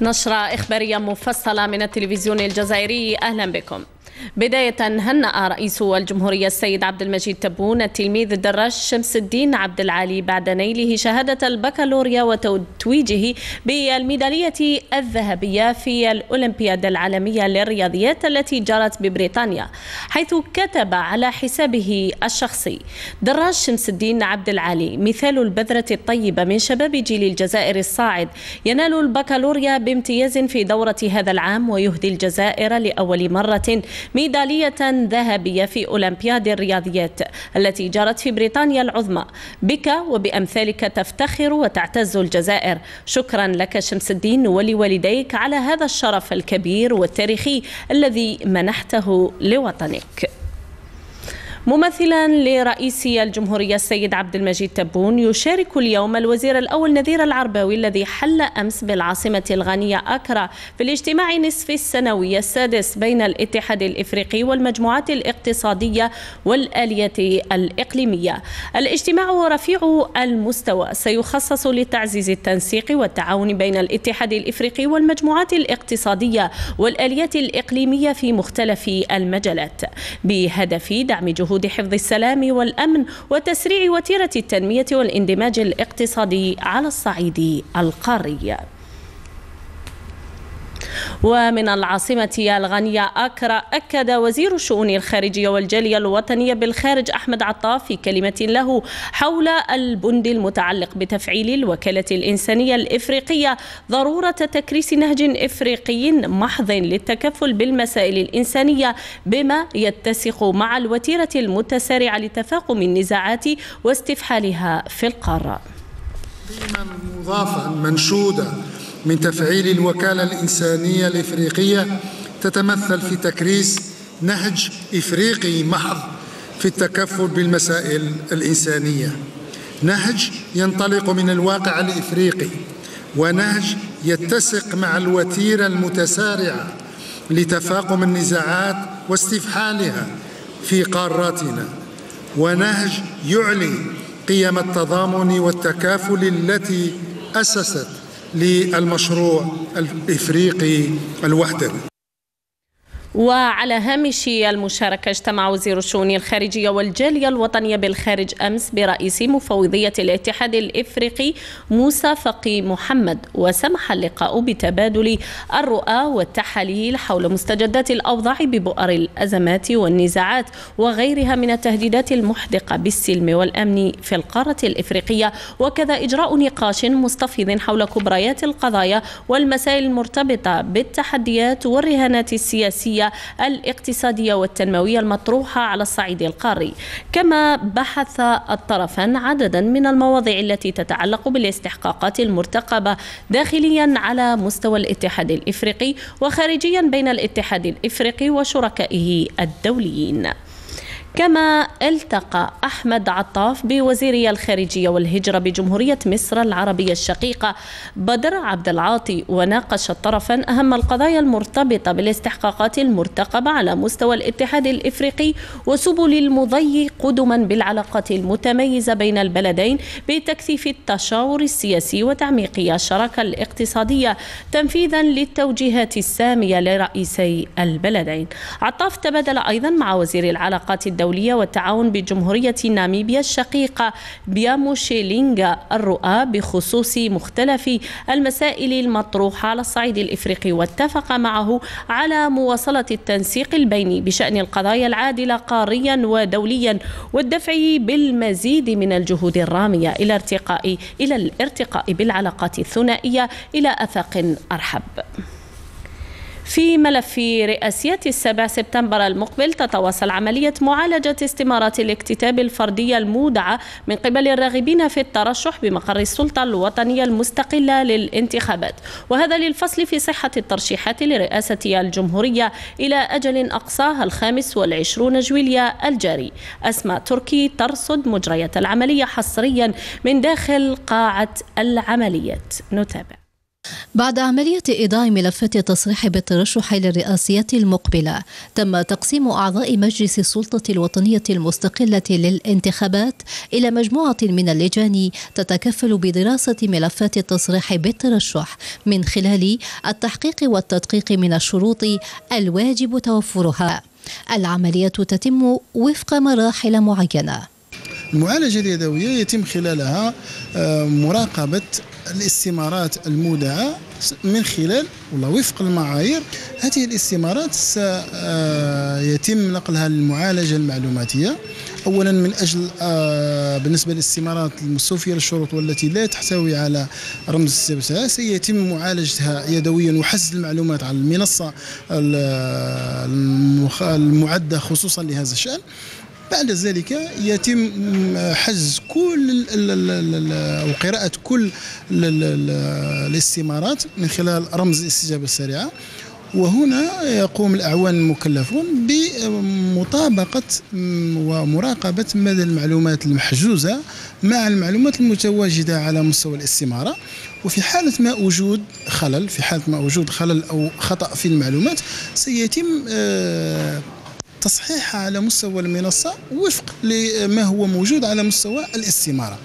نشرة إخبارية مفصلة من التلفزيون الجزائري. أهلا بكم. بداية، هنأ رئيس الجمهورية السيد عبد المجيد تبون التلميذ الدراج شمس الدين عبد العالي بعد نيله شهادة البكالوريا وتتويجه بالميدالية الذهبية في الأولمبياد العالمية للرياضيات التي جرت ببريطانيا، حيث كتب على حسابه الشخصي: دراج شمس الدين عبد العالي مثال البذرة الطيبة من شباب جيل الجزائر الصاعد، ينال البكالوريا بامتياز في دورة هذا العام ويهدي الجزائر لأول مرة ميدالية ذهبية في أولمبياد الرياضيات التي جرت في بريطانيا العظمى. بك وبأمثالك تفتخر وتعتز الجزائر. شكرا لك شمس الدين ولوالديك على هذا الشرف الكبير والتاريخي الذي منحته لوطنك. ممثلا لرئيس الجمهورية السيد عبد المجيد تبون، يشارك اليوم الوزير الأول نذير العرباوي الذي حل أمس بالعاصمة الغانية أكرا في الاجتماع النصف السنوي السادس بين الاتحاد الإفريقي والمجموعات الاقتصادية والآلية الإقليمية. الاجتماع رفيع المستوى سيخصص لتعزيز التنسيق والتعاون بين الاتحاد الإفريقي والمجموعات الاقتصادية والآليات الإقليمية في مختلف المجالات، بهدف دعم جهود حفظ السلام والأمن وتسريع وتيرة التنمية والاندماج الاقتصادي على الصعيد القاري. ومن العاصمة الغانية أكرا، أكد وزير الشؤون الخارجية والجالية الوطنية بالخارج أحمد عطاف في كلمة له حول البند المتعلق بتفعيل الوكالة الإنسانية الإفريقية ضرورة تكريس نهج إفريقي محض للتكفل بالمسائل الإنسانية بما يتسق مع الوتيرة المتسارعة لتفاقم النزاعات واستفحالها في القارة. قيمة مضافة منشودة من تفعيل الوكالة الإنسانية الإفريقية تتمثل في تكريس نهج إفريقي محض في التكفل بالمسائل الإنسانية، نهج ينطلق من الواقع الإفريقي، ونهج يتسق مع الوتيرة المتسارعة لتفاقم النزاعات واستفحالها في قاراتنا، ونهج يعلي قيم التضامن والتكافل التي أسست للمشروع الإفريقي الوحدوي. وعلى هامش المشاركة، اجتمع وزير الشؤون الخارجية والجالية الوطنية بالخارج أمس برئيس مفوضية الاتحاد الإفريقي موسى فقي محمد، وسمح اللقاء بتبادل الرؤى والتحاليل حول مستجدات الأوضاع ببؤر الأزمات والنزاعات وغيرها من التهديدات المحدقة بالسلم والأمن في القارة الإفريقية، وكذا إجراء نقاش مستفيض حول كبريات القضايا والمسائل المرتبطة بالتحديات والرهانات السياسية الاقتصادية والتنموية المطروحة على الصعيد القاري. كما بحث الطرفان عددا من المواضيع التي تتعلق بالاستحقاقات المرتقبة داخليا على مستوى الاتحاد الإفريقي وخارجيا بين الاتحاد الإفريقي وشركائه الدوليين. كما التقى أحمد عطاف بوزيري الخارجية والهجرة بجمهورية مصر العربية الشقيقة بدر عبد العاطي، وناقش الطرفان أهم القضايا المرتبطة بالاستحقاقات المرتقبة على مستوى الاتحاد الإفريقي وسبل المضي قدما بالعلاقات المتميزة بين البلدين بتكثيف التشاور السياسي وتعميق الشراكة الاقتصادية تنفيذا للتوجيهات السامية لرئيسي البلدين. عطاف تبادل أيضا مع وزير العلاقات الدولية والتعاون بجمهورية ناميبيا الشقيقة بياموشيلينغا الرؤى بخصوص مختلف المسائل المطروحة على الصعيد الإفريقي، واتفق معه على مواصلة التنسيق البيني بشأن القضايا العادلة قاريا ودوليا والدفع بالمزيد من الجهود الرامية إلى الارتقاء بالعلاقات الثنائية إلى آفاق أرحب. في ملف رئاسيات 7 سبتمبر المقبل، تتواصل عملية معالجة استمارات الاكتتاب الفردية المودعة من قبل الراغبين في الترشح بمقر السلطة الوطنية المستقلة للانتخابات، وهذا للفصل في صحة الترشيحات لرئاسة الجمهورية إلى أجل أقصاها 25 جويلية الجاري. أسماء تركي ترصد مجريات العملية حصريا من داخل قاعة العمليات. نتابع. بعد عملية إيضاع ملفات التصريح بالترشح للرئاسيات المقبلة، تم تقسيم أعضاء مجلس السلطة الوطنية المستقلة للانتخابات إلى مجموعة من اللجان تتكفل بدراسة ملفات التصريح بالترشح من خلال التحقيق والتدقيق من الشروط الواجب توفرها. العملية تتم وفق مراحل معينة. المعالجة اليدوية يتم خلالها مراقبة الاستمارات المودعة من خلال وفق المعايير. هذه الاستمارات سيتم نقلها للمعالجة المعلوماتية، أولا من أجل بالنسبة للاستمارات المستوفية للشروط والتي لا تحتوي على رمز استبساء سيتم معالجتها يدويا وحسب المعلومات على المنصة المعدة خصوصا لهذا الشأن. بعد ذلك يتم حجز كل وقراءة كل الاستمارات من خلال رمز الاستجابة السريعة، وهنا يقوم الأعوان المكلفون بمطابقة ومراقبة مدى المعلومات المحجوزة مع المعلومات المتواجدة على مستوى الاستمارة. وفي حالة ما وجود خلل أو خطأ في المعلومات سيتم تصحيحها على مستوى المنصة وفق لما هو موجود على مستوى الاستمارة.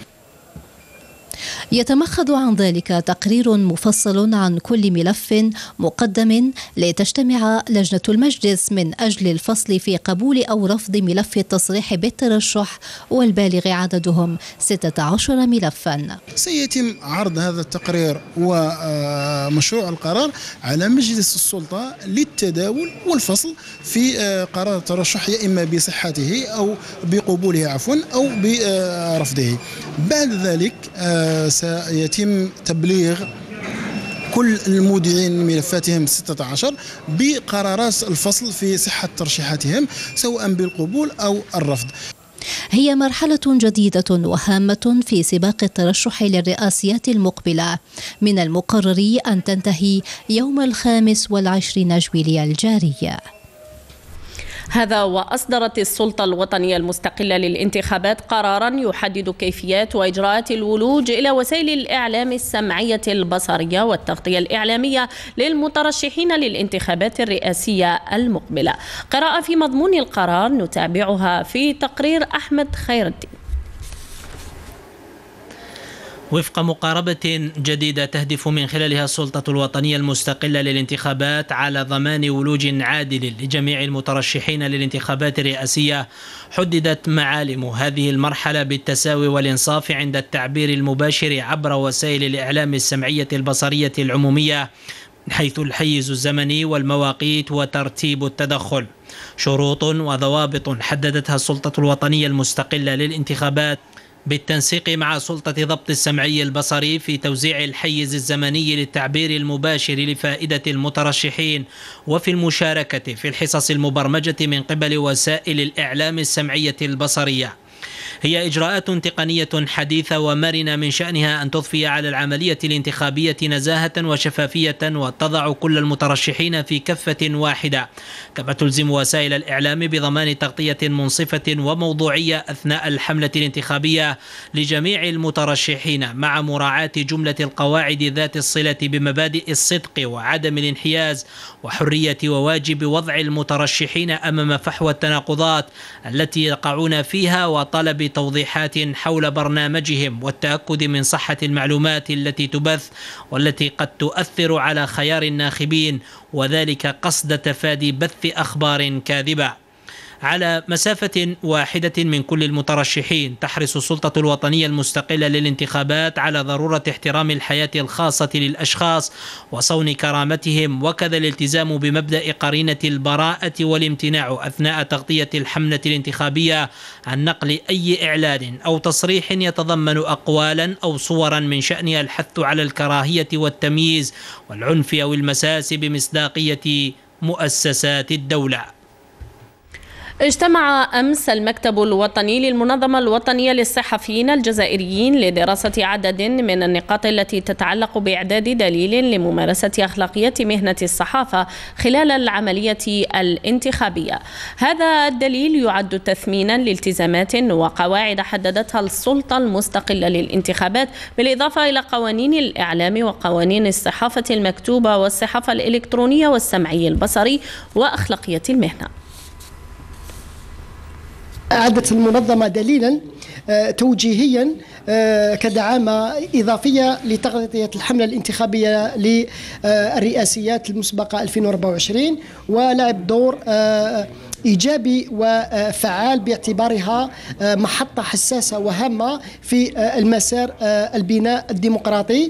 يتمخض عن ذلك تقرير مفصل عن كل ملف مقدم لتجتمع لجنة المجلس من أجل الفصل في قبول أو رفض ملف التصريح بالترشح، والبالغ عددهم 16 ملفا. سيتم عرض هذا التقرير ومشروع القرار على مجلس السلطة للتداول والفصل في قرار الترشح، يا إما بصحته أو بقبوله أو برفضه. بعد ذلك سيتم تبليغ كل المودعين ملفاتهم 16 بقرارات الفصل في صحة ترشيحاتهم سواء بالقبول أو الرفض. هي مرحلة جديدة وهامة في سباق الترشح للرئاسيات المقبلة، من المقرر أن تنتهي يوم 25 جويلية الجاري. هذا وأصدرت السلطة الوطنية المستقلة للانتخابات قراراً يحدد كيفيات وإجراءات الولوج إلى وسائل الإعلام السمعية البصرية والتغطية الإعلامية للمترشحين للانتخابات الرئاسية المقبلة. قراءة في مضمون القرار نتابعها في تقرير أحمد خير الدين. وفق مقاربة جديدة تهدف من خلالها السلطة الوطنية المستقلة للانتخابات على ضمان ولوج عادل لجميع المترشحين للانتخابات الرئاسية، حددت معالم هذه المرحلة بالتساوي والإنصاف عند التعبير المباشر عبر وسائل الإعلام السمعية البصرية العمومية حيث الحيز الزمني والمواقيت وترتيب التدخل. شروط وضوابط حددتها السلطة الوطنية المستقلة للانتخابات بالتنسيق مع سلطة ضبط السمعي البصري في توزيع الحيز الزمني للتعبير المباشر لفائدة المترشحين، وفي المشاركة في الحصص المبرمجة من قبل وسائل الإعلام السمعية البصرية. هي إجراءات تقنية حديثة ومرنة من شأنها أن تضفي على العملية الانتخابية نزاهة وشفافية وتضع كل المترشحين في كفة واحدة، كما تلزم وسائل الإعلام بضمان تغطية منصفة وموضوعية أثناء الحملة الانتخابية لجميع المترشحين مع مراعاة جملة القواعد ذات الصلة بمبادئ الصدق وعدم الانحياز وحرية وواجب وضع المترشحين أمام فحوى التناقضات التي يقعون فيها وطلب توضيحات حول برنامجهم والتأكد من صحة المعلومات التي تبث والتي قد تؤثر على خيار الناخبين، وذلك قصد تفادي بث أخبار كاذبة. على مسافة واحدة من كل المترشحين تحرص السلطة الوطنية المستقلة للانتخابات على ضرورة احترام الحياة الخاصة للأشخاص وصون كرامتهم، وكذا الالتزام بمبدأ قرينة البراءة والامتناع أثناء تغطية الحملة الانتخابية عن نقل أي إعلان أو تصريح يتضمن أقوالا أو صورا من شأنها الحث على الكراهية والتمييز والعنف أو المساس بمصداقية مؤسسات الدولة. اجتمع أمس المكتب الوطني للمنظمة الوطنية للصحفيين الجزائريين لدراسة عدد من النقاط التي تتعلق بإعداد دليل لممارسة أخلاقيات مهنة الصحافة خلال العملية الانتخابية. هذا الدليل يعد تثمينا لالتزامات وقواعد حددتها السلطة المستقلة للانتخابات، بالإضافة إلى قوانين الإعلام وقوانين الصحافة المكتوبة والصحافة الإلكترونية والسمعي البصري وأخلاقيات المهنة. أعدت المنظمة دليلا توجيهيا كدعامة إضافية لتغطية الحملة الانتخابية للرئاسيات المسبقة 2024، ولعب دور إيجابي وفعال باعتبارها محطة حساسة وهامة في المسار البناء الديمقراطي.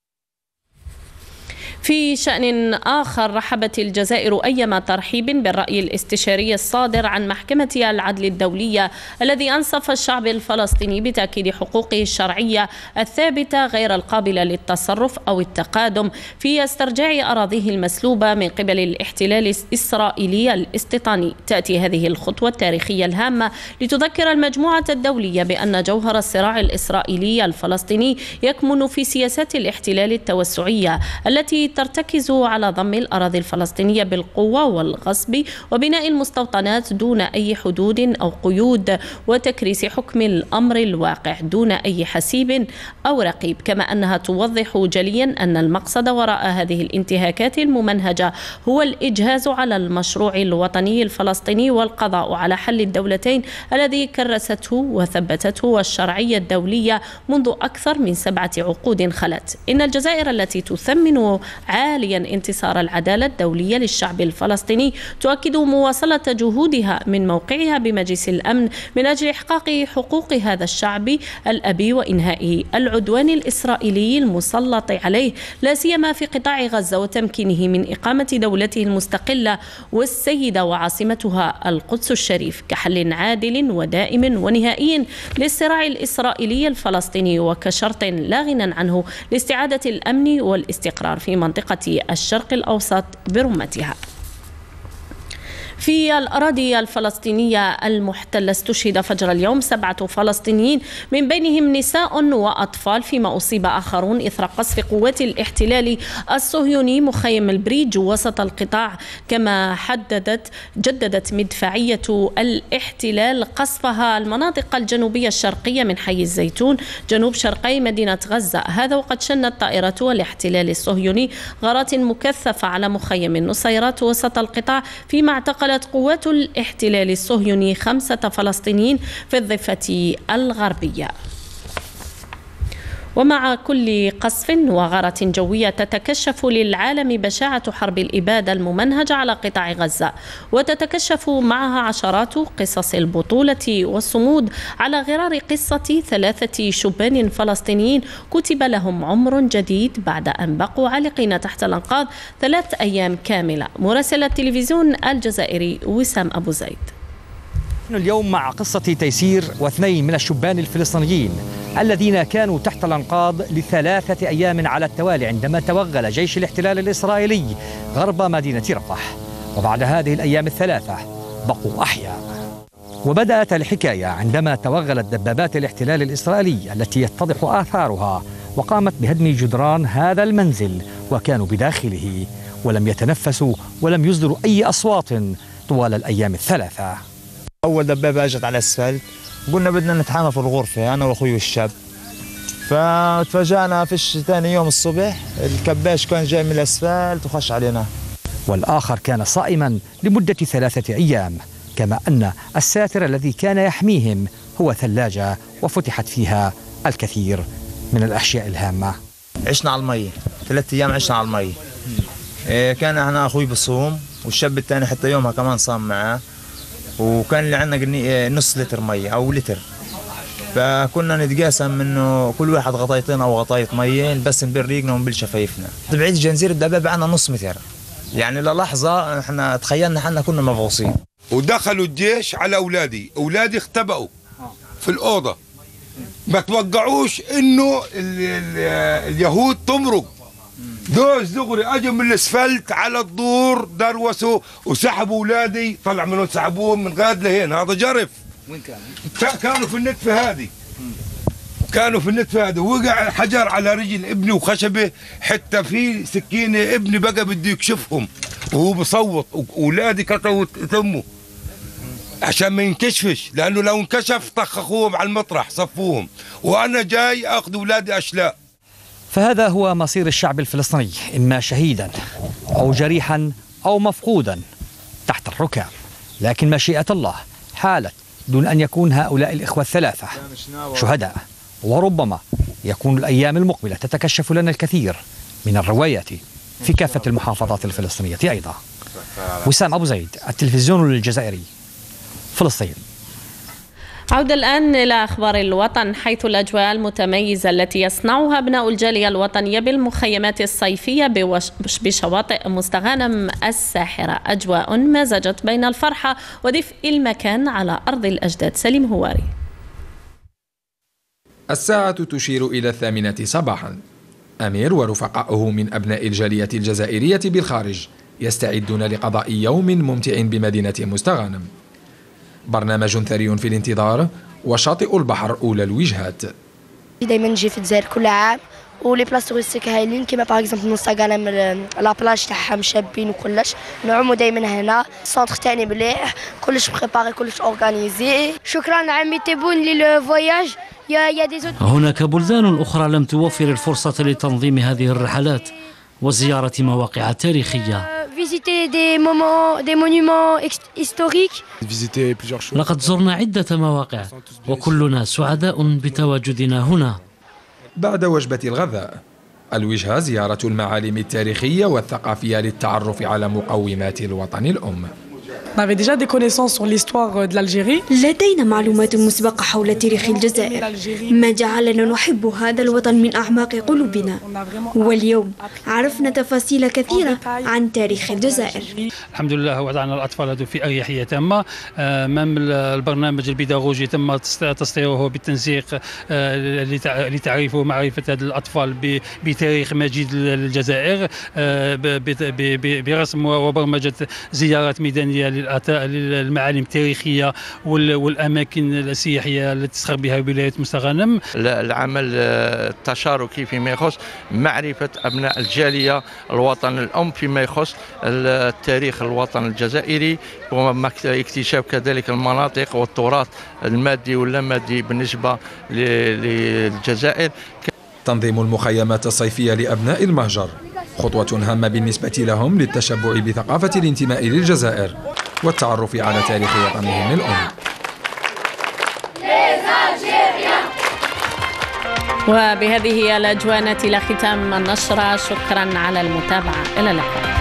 في شأن آخر، رحبت الجزائر أيما ترحيب بالرأي الاستشاري الصادر عن محكمة العدل الدولية الذي أنصف الشعب الفلسطيني بتأكيد حقوقه الشرعية الثابتة غير القابلة للتصرف أو التقادم في استرجاع أراضيه المسلوبة من قبل الاحتلال الإسرائيلي الاستيطاني. تأتي هذه الخطوة التاريخية الهامة لتذكر المجموعة الدولية بأن جوهر الصراع الإسرائيلي الفلسطيني يكمن في سياسات الاحتلال التوسعية التي ترتكز على ضم الأراضي الفلسطينية بالقوة والغصب وبناء المستوطنات دون أي حدود أو قيود، وتكريس حكم الأمر الواقع دون أي حسيب أو رقيب، كما أنها توضح جليا أن المقصد وراء هذه الانتهاكات الممنهجة هو الإجهاز على المشروع الوطني الفلسطيني والقضاء على حل الدولتين الذي كرسته وثبتته الشرعية الدولية منذ أكثر من 7 عقود خلت. إن الجزائر التي تثمن عاليا انتصار العدالة الدولية للشعب الفلسطيني تؤكد مواصلة جهودها من موقعها بمجلس الأمن من أجل إحقاق حقوق هذا الشعب الأبي وإنهاء العدوان الإسرائيلي المسلط عليه، لا سيما في قطاع غزة، وتمكينه من إقامة دولته المستقلة والسيدة وعاصمتها القدس الشريف كحل عادل ودائم ونهائي للصراع الإسرائيلي الفلسطيني، وكشرط لا غنى عنه لاستعادة الأمن والاستقرار في منطقة الشرق الأوسط برمتها. في الأراضي الفلسطينية المحتلة استشهد فجر اليوم 7 فلسطينيين من بينهم نساء وأطفال، فيما أصيب آخرون إثر قصف قوات الاحتلال الصهيوني مخيم البريج وسط القطاع، كما جددت مدفعية الاحتلال قصفها المناطق الجنوبية الشرقية من حي الزيتون جنوب شرقي مدينة غزة. هذا وقد شنت طائرة الاحتلال الصهيوني غارات مكثفة على مخيم النصيرات وسط القطاع، فيما اعتقلت قوات الاحتلال الصهيوني 5 فلسطينيين في الضفة الغربية. ومع كل قصف وغارة جوية تتكشف للعالم بشاعة حرب الإبادة الممنهجة على قطاع غزة، وتتكشف معها عشرات قصص البطولة والصمود على غرار قصة 3 شبان فلسطينيين كتب لهم عمر جديد بعد أن بقوا عالقين تحت الأنقاض 3 أيام كاملة. مراسل التلفزيون الجزائري وسام أبو زيد. اليوم مع قصة تيسير و2 من الشبان الفلسطينيين الذين كانوا تحت الأنقاض ل3 أيام على التوالي عندما توغل جيش الاحتلال الإسرائيلي غرب مدينة رفح، وبعد هذه الأيام ال3 بقوا أحياء. وبدأت الحكاية عندما توغلت دبابات الاحتلال الإسرائيلي التي يتضح آثارها وقامت بهدم جدران هذا المنزل، وكانوا بداخله ولم يتنفسوا ولم يصدروا أي أصوات طوال الأيام ال3. أول دبابة أجت على الأسفلت، قلنا بدنا نتحامى في الغرفة أنا وأخوي والشاب، فتفاجأنا فيش ثاني يوم الصبح الكباش كان جاي من الأسفلت وخش علينا. والآخر كان صائما لمدة 3 أيام، كما أن الساتر الذي كان يحميهم هو ثلاجة وفتحت فيها الكثير من الأشياء الهامة. عشنا على المي 3 أيام، عشنا على المي. كان احنا أخوي بصوم والشاب الثاني حتى يومها كمان صام معاه، وكان اللي عندنا نص لتر مي أو لتر، فكنا نتقاسم انه كل واحد غطيتين او غطايه ميه بس نبريقنا ونبل شفايفنا. بعيد جنزير الدبابه عنا نص متر، يعني للحظه احنا تخيلنا احنا كنا مفغوصين. ودخلوا الجيش على اولادي اختبأوا في الاوضه، ما توقعوش انه اليهود تمرق دوز دغري اجوا من الاسفلت على الدور دروسوا وسحبوا اولادي، طلع منهم سحبوهم من غاد لهين. هذا جرف. وين كانوا في النتفه هذه. كانوا في النتفه هذه، وقع حجر على رجل ابني وخشبه، حتى في سكينه ابني بقى بده يكشفهم وهو بصوت، واولادي كتروا ثمه عشان ما ينكشفش، لانه لو انكشف طخخوهم على المطرح صفوهم، وانا جاي اخذ اولادي اشلاء. فهذا هو مصير الشعب الفلسطيني، إما شهيدا أو جريحا أو مفقودا تحت الركام. لكن مشيئة الله حالت دون أن يكون هؤلاء الإخوة الثلاثة شهداء، وربما يكون الأيام المقبلة تتكشف لنا الكثير من الروايات في كافة المحافظات الفلسطينية أيضا. وسام أبو زيد، التلفزيون الجزائري، فلسطين. عودة الآن إلى أخبار الوطن، حيث الأجواء المتميزة التي يصنعها أبناء الجالية الوطنية بالمخيمات الصيفية بشواطئ مستغانم الساحرة أجواء مزجت بين الفرحة ودفء المكان على أرض الأجداد. سليم هواري. الساعة تشير إلى 8 صباحا. أمير ورفقائه من أبناء الجالية الجزائرية بالخارج يستعدون لقضاء يوم ممتع بمدينة مستغانم. برنامج ثري في الانتظار، وشاطئ البحر أولى الوجهات. دايما نجي في الجزائر كل عام، ولي بلاص توريستيك هايلين كيما باغ اكزومبل مستغانم، لا بلاج تاعها مشابين وكلش، نعوموا دايما هنا، السونتر تاعي مليح، كلش بريباري كلش اورغانيزي. شكرا عمي تيبون لي فواياج. هناك بلدان أخرى لم توفر الفرصة لتنظيم هذه الرحلات وزيارة مواقع تاريخية. لقد زرنا عدة مواقع وكلنا سعداء بتواجدنا هنا. بعد وجبة الغذاء، الوجهة زيارة المعالم التاريخية والثقافية للتعرف على مقومات الوطن الأم. لدينا معلومات مسبقة حول تاريخ الجزائر، ما جعلنا نحب هذا الوطن من أعماق قلوبنا، واليوم عرفنا تفاصيل كثيرة عن تاريخ الجزائر. الحمد لله وضعنا الأطفال هذو في أريحية تامة. أمام البرنامج البيداغوجي تم تصديره بالتنسيق لتعريف ومعرفة هذه الأطفال بتاريخ مجيد الجزائر، برسم وبرمجة زيارات ميدانية للمعالم التاريخية والأماكن السياحية التي تسخر بها ولاية مستغانم. العمل التشاركي فيما يخص معرفة أبناء الجالية الوطن الأم فيما يخص التاريخ الوطن الجزائري، واكتشاف كذلك المناطق والتراث المادي واللامادي بالنسبة للجزائر. تنظيم المخيمات الصيفية لأبناء المهجر خطوة هامة بالنسبة لهم للتشبع بثقافة الانتماء للجزائر والتعرف على تاريخ وطنهم الأم. وبهذه الأجواء نأتي إلى ختام النشرة. شكرا على المتابعة، إلى اللقاء.